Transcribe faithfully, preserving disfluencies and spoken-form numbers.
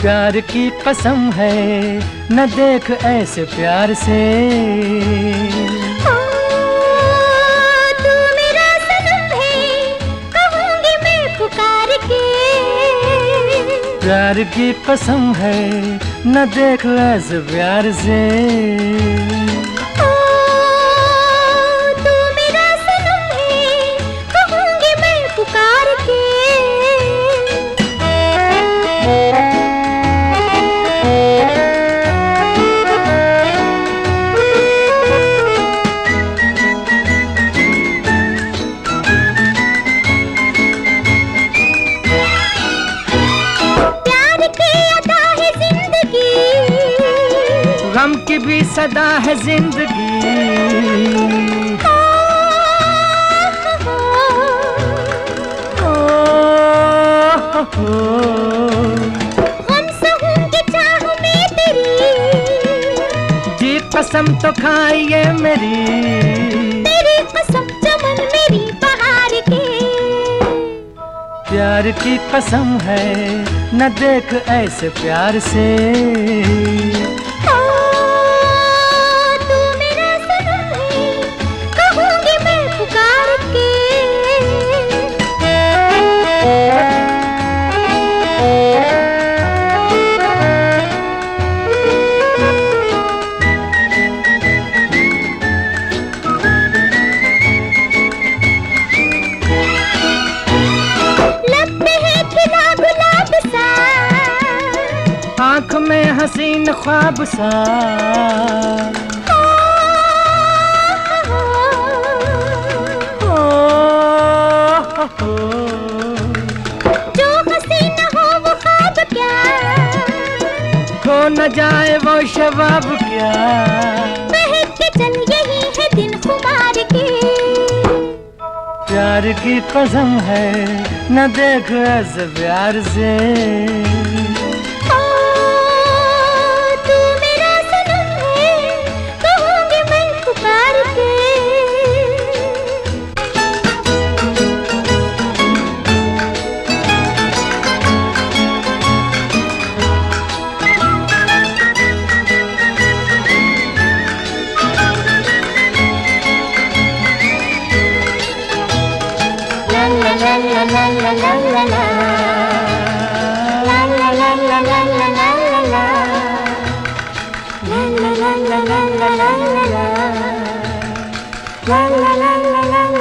प्यार की कसम है न देख ऐसे प्यार से। तू मेरा सनम है कहूँगी मैं पुकार के। प्यार की कसम है न देख ऐसे प्यार से। की भी सदा है जिंदगी। हम सहूंगी चाह में तेरी। जी कसम तो खाइए मेरी। तेरी कसम चमन मेरी बहार की। प्यार की कसम है न देख ऐसे प्यार से। आँख में हसीन ख्वाब सा। जो हसीन हो वो ख्वाब क्या। खो न जाए वो शबाब क्या। बहक के चल यही है दिन खुमार के। प्यार की कसम है न देख ऐसे प्यार से। La la la la